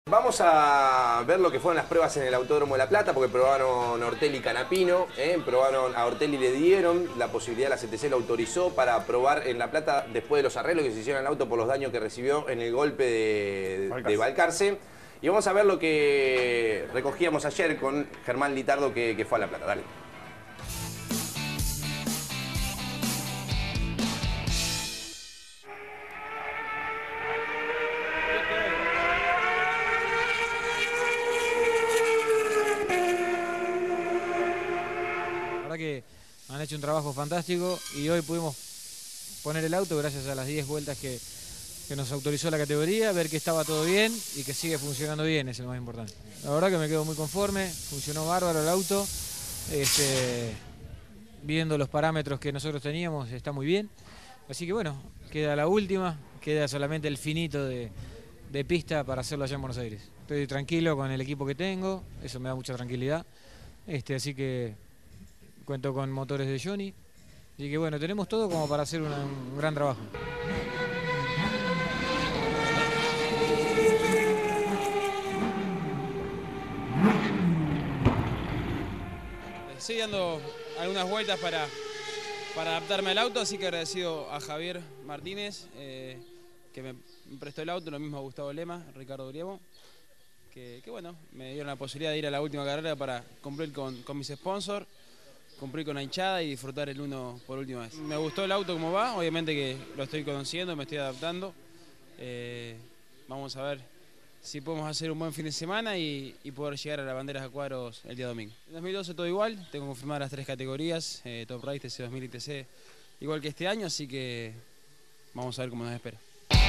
Vamos a ver lo que fueron las pruebas en el Autódromo de La Plata, porque probaron Ortelli y Canapino, probaron a Ortelli, le dieron la posibilidad, la CTC lo autorizó para probar en La Plata después de los arreglos que se hicieron al auto por los daños que recibió en el golpe de Balcarce. Y vamos a ver lo que recogíamos ayer con Germán Litardo que fue a La Plata. Dale. Que han hecho un trabajo fantástico y hoy pudimos poner el auto gracias a las 10 vueltas que nos autorizó la categoría, ver que estaba todo bien y que sigue funcionando bien, es lo más importante. La verdad que me quedo muy conforme, funcionó bárbaro el auto, viendo los parámetros que nosotros teníamos está muy bien, así que bueno, queda la última, queda solamente el finito de pista para hacerlo allá en Buenos Aires. Estoy tranquilo con el equipo que tengo, eso me da mucha tranquilidad, así que cuento con motores de Johnny. Así que bueno, tenemos todo como para hacer un gran trabajo. Estoy dando algunas vueltas para adaptarme al auto, así que agradecido a Javier Martínez, que me prestó el auto, lo mismo a Gustavo Lema, Ricardo Griemo, que bueno, me dieron la posibilidad de ir a la última carrera para cumplir con mis sponsors, cumplir con la hinchada y disfrutar el uno por última vez. Me gustó el auto como va, obviamente que lo estoy conociendo, me estoy adaptando. Vamos a ver si podemos hacer un buen fin de semana y poder llegar a las banderas a cuadros el día domingo. En 2012 todo igual, tengo confirmadas las 3 categorías, Top Race, TC2000 y TC, igual que este año, así que vamos a ver cómo nos espera.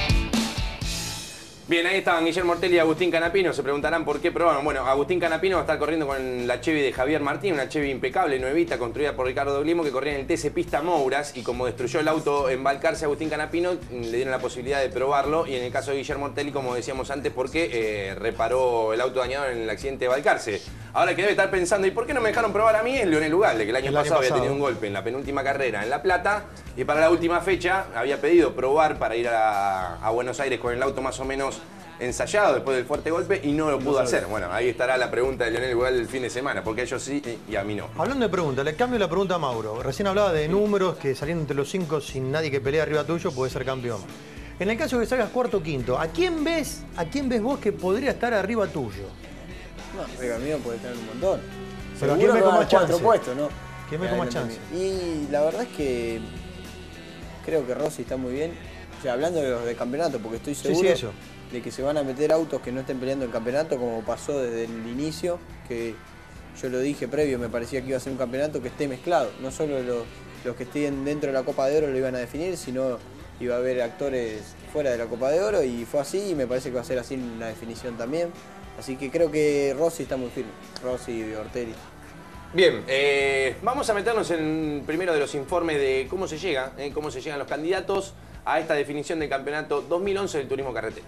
Bien, ahí estaban Guillermo Ortelli y Agustín Canapino. Se preguntarán por qué probaron. Bueno, Agustín Canapino va a estar corriendo con la Chevy de Javier Martín, una Chevy impecable, nuevita, construida por Ricardo Glimo, que corría en el TC Pista Mouras. Y como destruyó el auto en Balcarce, Agustín Canapino le dieron la posibilidad de probarlo. Y en el caso de Guillermo Ortelli, como decíamos antes, porque reparó el auto dañado en el accidente de Balcarce. Ahora que debe estar pensando, ¿y por qué no me dejaron probar a mí? Es Leonel Ugalde, que el año pasado había tenido un golpe en la penúltima carrera en La Plata. Y para la última fecha había pedido probar para ir a Buenos Aires con el auto más o menos ensayado después del fuerte golpe y no lo pudo hacer. Bueno, ahí estará la pregunta de Leonel Ugalde del fin de semana, porque a ellos sí y a mí no. Hablando de preguntas, le cambio la pregunta a Mauro. Recién hablaba de números, que saliendo entre los 5 sin nadie que pelee arriba tuyo puede ser campeón. En el caso de que salgas cuarto o quinto, ¿a quién ves vos que podría estar arriba tuyo? No, arriba mío puede estar un montón. Pero ¿a quién ve con más chance? Puestos, ¿no? ¿Quién ve con más chance? Y la verdad es que creo que Rossi está muy bien. O sea, hablando de los de campeonato, porque estoy seguro de que se van a meter autos que no estén peleando el campeonato, como pasó desde el inicio, que yo lo dije previo, me parecía que iba a ser un campeonato que esté mezclado. No solo los que estén dentro de la Copa de Oro lo iban a definir, sino iba a haber actores fuera de la Copa de Oro, y fue así, y me parece que va a ser así en la definición también. Así que creo que Rossi está muy firme, Rossi y Ortelli. Bien, vamos a meternos en primero de los informes de cómo se llega, cómo se llegan los candidatos a esta definición del campeonato 2011 del turismo carretera.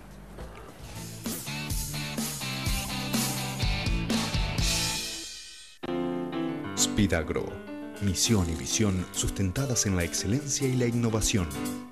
Speedagro, misión y visión sustentadas en la excelencia y la innovación.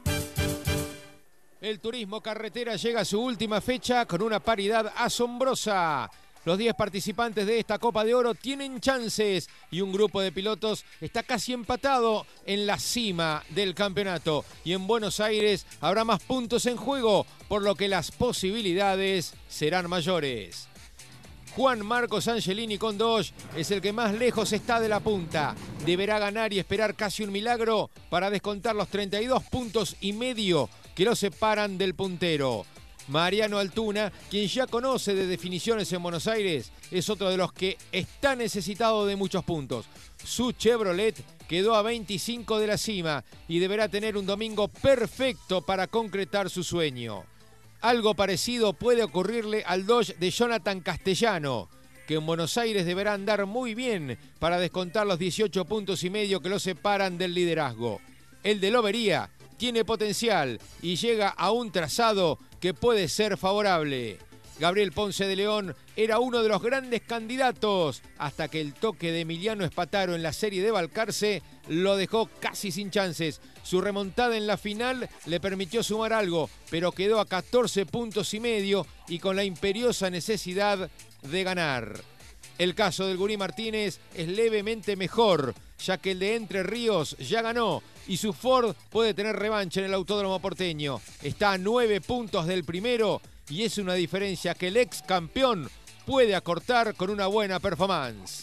El turismo carretera llega a su última fecha con una paridad asombrosa. Los 10 participantes de esta Copa de Oro tienen chances y un grupo de pilotos está casi empatado en la cima del campeonato. Y en Buenos Aires habrá más puntos en juego, por lo que las posibilidades serán mayores. Juan Marcos Angelini con Dodge es el que más lejos está de la punta. Deberá ganar y esperar casi un milagro para descontar los 32,5 puntos que lo separan del puntero. Mariano Altuna, quien ya conoce de definiciones en Buenos Aires, es otro de los que está necesitado de muchos puntos. Su Chevrolet quedó a 25 de la cima y deberá tener un domingo perfecto para concretar su sueño. Algo parecido puede ocurrirle al Dodge de Jonathan Castellano, que en Buenos Aires deberá andar muy bien para descontar los 18,5 puntos que lo separan del liderazgo. El de Lobería tiene potencial y llega a un trazado que puede ser favorable. Gabriel Ponce de León era uno de los grandes candidatos hasta que el toque de Emiliano Espataro en la serie de Balcarce lo dejó casi sin chances. Su remontada en la final le permitió sumar algo, pero quedó a 14 puntos y medio y con la imperiosa necesidad de ganar. El caso del Gurí Martínez es levemente mejor, ya que el de Entre Ríos ya ganó y su Ford puede tener revancha en el Autódromo porteño. Está a 9 puntos del primero y es una diferencia que el ex campeón puede acortar con una buena performance.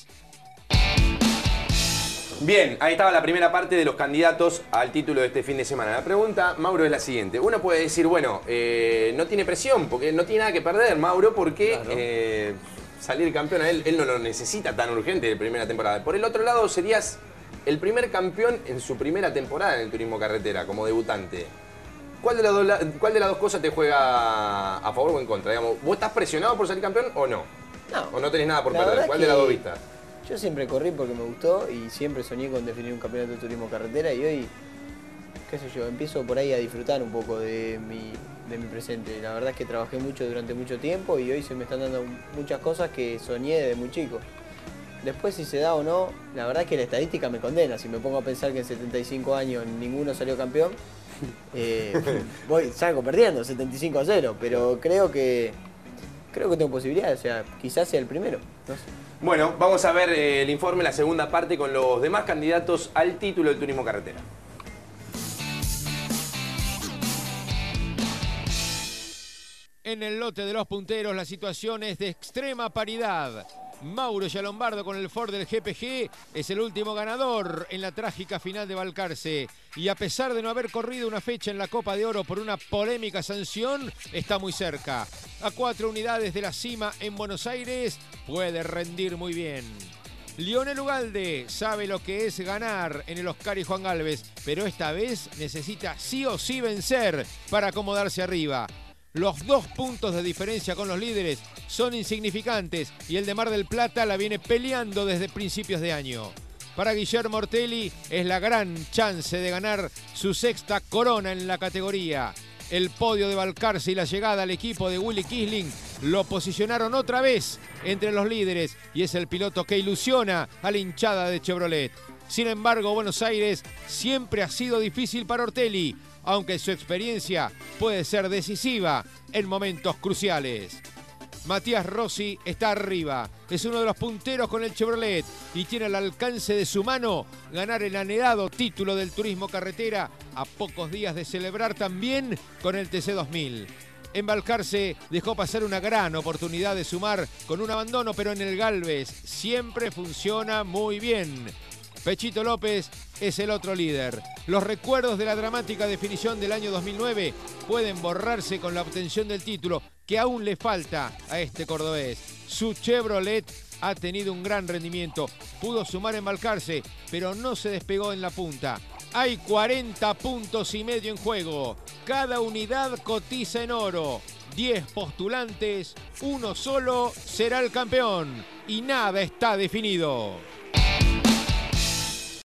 Bien, ahí estaba la primera parte de los candidatos al título de este fin de semana. La pregunta, Mauro, es la siguiente. Uno puede decir, bueno, no tiene presión, porque no tiene nada que perder, Mauro, porque claro, salir campeón a él no lo necesita tan urgente de primera temporada. Por el otro lado, serías el primer campeón en su primera temporada en el turismo carretera, como debutante. ¿Cuál de las dos cosas te juega a favor o en contra? Digamos, ¿vos estás presionado por salir campeón o no? No. ¿O no tenés nada por perder? ¿Cuál de las dos vistas? Yo siempre corrí porque me gustó y siempre soñé con definir un campeonato de turismo carretera y hoy, qué sé yo, empiezo por ahí a disfrutar un poco de mi presente. La verdad es que trabajé mucho durante mucho tiempo y hoy se me están dando muchas cosas que soñé desde muy chico. Después si se da o no, la verdad es que la estadística me condena. Si me pongo a pensar que en 75 años ninguno salió campeón, salgo perdiendo 75-0, pero creo que tengo posibilidades, o sea, quizás sea el primero, no sé. Bueno, vamos a ver el informe, la segunda parte con los demás candidatos al título del turismo carretera. En el lote de los punteros la situación es de extrema paridad. Mauro Yalombardo con el Ford del GPG es el último ganador en la trágica final de Balcarce. Y a pesar de no haber corrido una fecha en la Copa de Oro por una polémica sanción, está muy cerca. A 4 unidades de la cima en Buenos Aires, puede rendir muy bien. Lionel Ugalde sabe lo que es ganar en el Oscar y Juan Galvez, pero esta vez necesita sí o sí vencer para acomodarse arriba. Los 2 puntos de diferencia con los líderes son insignificantes y el de Mar del Plata la viene peleando desde principios de año. Para Guillermo Ortelli es la gran chance de ganar su 6ª corona en la categoría. El podio de Balcarce y la llegada al equipo de Willy Kisling lo posicionaron otra vez entre los líderes y es el piloto que ilusiona a la hinchada de Chevrolet. Sin embargo, Buenos Aires siempre ha sido difícil para Ortelli, aunque su experiencia puede ser decisiva en momentos cruciales. Matías Rossi está arriba, es uno de los punteros con el Chevrolet y tiene al alcance de su mano ganar el anhelado título del turismo carretera a pocos días de celebrar también con el TC2000. En Balcarce dejó pasar una gran oportunidad de sumar con un abandono, pero en el Galvez siempre funciona muy bien. Pechito López es el otro líder. Los recuerdos de la dramática definición del año 2009 pueden borrarse con la obtención del título que aún le falta a este cordobés. Su Chevrolet ha tenido un gran rendimiento. Pudo sumar en Balcarce, pero no se despegó en la punta. Hay 40 puntos y medio en juego. Cada unidad cotiza en oro. 10 postulantes, uno solo será el campeón. Y nada está definido.